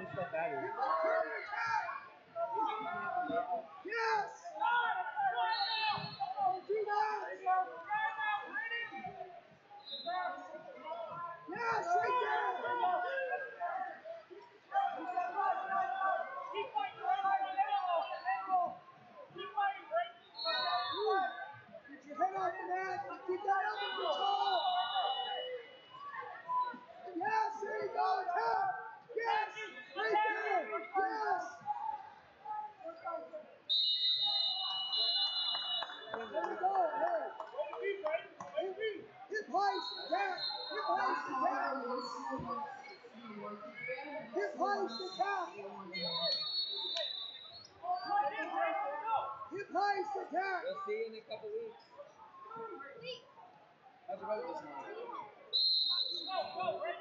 stuff out of it. Yes! Do that! Yes, right there! Keep fighting right on the middle. Keep fighting right. Get your head off the net. Keep that elbow control. Yes, there you go. Tap. Yes, right there. Yes. There you go. Hey. Hip heist attack. Hip heist attack. Hip heist attack. Hip heist attack. We'll see you in a couple weeks. How's your boat this morning? Go,